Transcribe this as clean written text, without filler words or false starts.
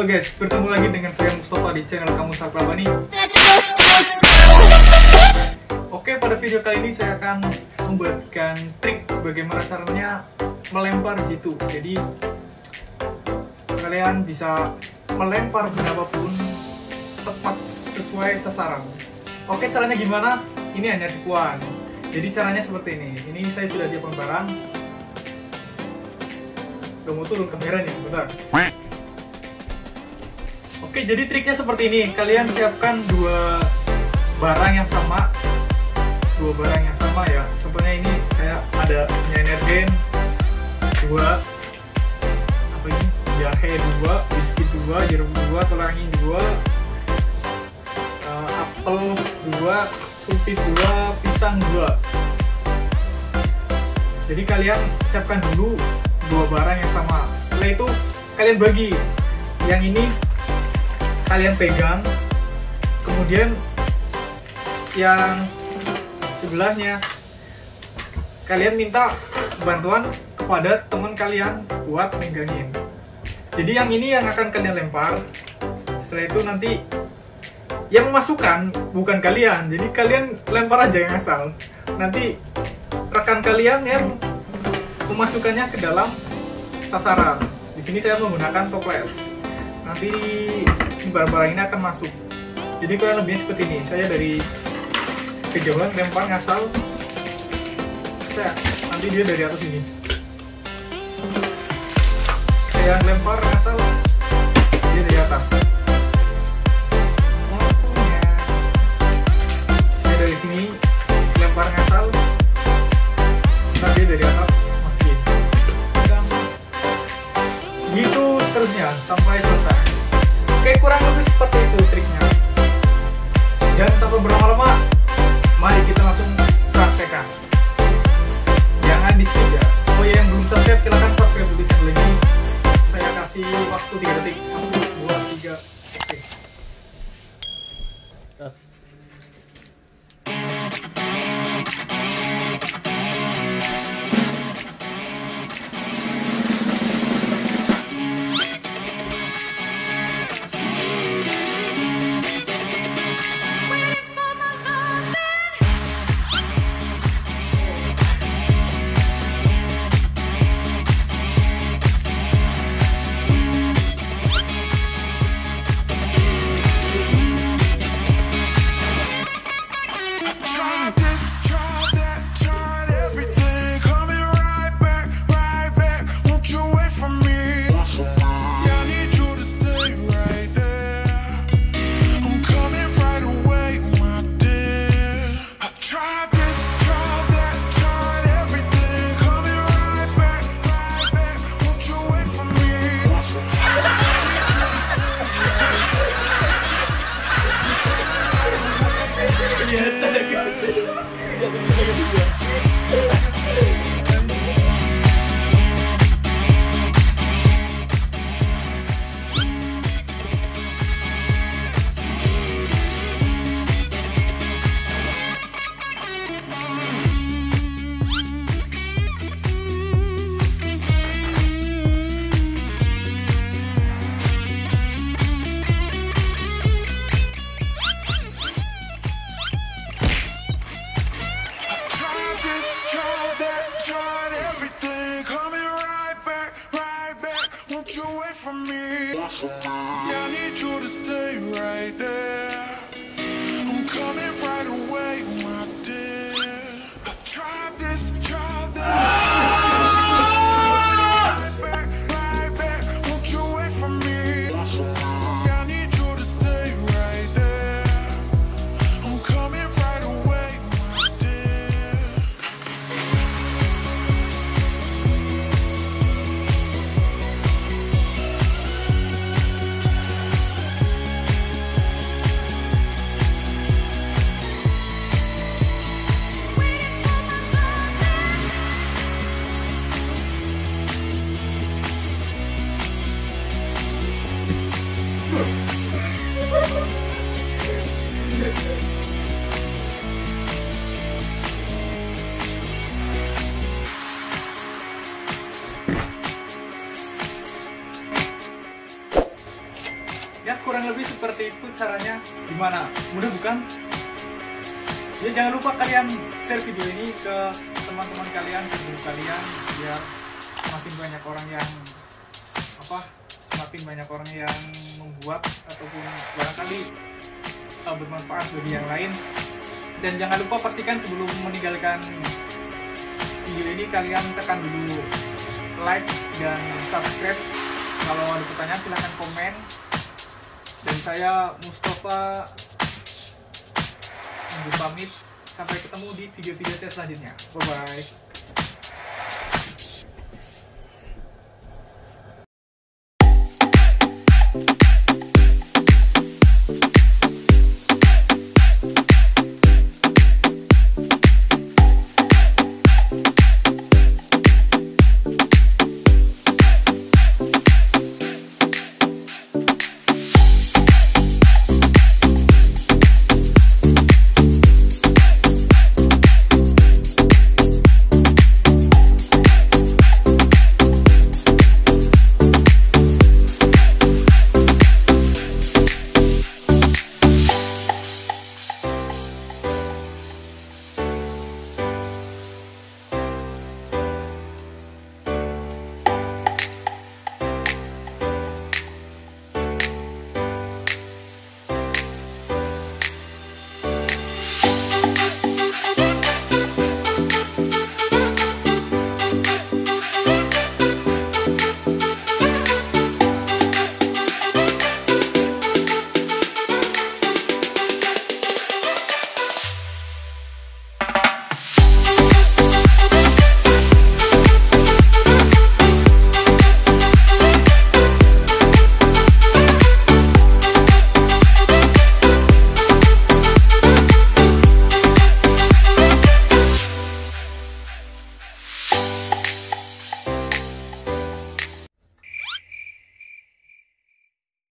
Halo guys, bertemu lagi dengan saya Mustafa di channel Kamu Saklabani. Oke, pada video kali ini saya akan membuatkan trik bagaimana caranya melempar jitu. Jadi kalian bisa melempar berapapun tepat sesuai sasaran. Oke, caranya gimana? Ini hanya tipuan. Jadi caranya seperti ini. Ini saya sudah siapkan barang. Udah mau turun kameranya, bentar. Oke, jadi triknya seperti ini. Kalian siapkan dua barang yang sama ya. Contohnya ini kayak ada energen 2, apa ini, jahe 2, biskuit 2, jeruk 2, pelangi 2, apel 2, supit 2, pisang 2. Jadi kalian siapkan dulu dua barang yang sama. Setelah itu kalian bagi. Yang ini kalian pegang, kemudian yang sebelahnya kalian minta bantuan kepada teman kalian buat megangin. Jadi yang ini yang akan kalian lempar. Setelah itu nanti yang memasukkan bukan kalian, jadi kalian lempar aja yang asal. Nanti rekan kalian yang memasukkannya ke dalam sasaran. Di sini saya menggunakan toples. Nanti barang-barang ini akan masuk. Jadi kurang lebihnya seperti ini. Saya dari kejauhan lempar ngasal. Nanti dia dari atas ini. Saya lempar ngasal, dia dari atas. Saya dari sini lempar ngasal, nanti dia dari atas masukin. Gitu terusnya sampai selesai. Oke, kurang lebih seperti itu triknya. Dan tanpa berlama-lama, mari kita langsung praktekkan. Jangan di skip ya. Oh ya, yang belum subscribe silahkan subscribe dulu channel ini. Saya kasih waktu 3 detik. 1, 2, 3. Oke. I need you to stay right there. I'm coming right away, my dear. I tried this, tried that. Right back, won't you wait for me? I need you to stay right there. I'm coming right away, my dear. kurang lebih seperti itu caranya. Gimana? Mudah bukan? Ya jangan lupa kalian share video ini ke teman-teman kalian, ke grup kalian, biar semakin banyak orang yang semakin banyak orang yang membuat ataupun barangkali bermanfaat bagi yang lain. Dan jangan lupa pastikan sebelum meninggalkan video ini kalian tekan dulu like dan subscribe. Kalau ada pertanyaan silahkan komen. Dan saya Mustafa pamit, sampai ketemu di video-video saya selanjutnya. Bye bye.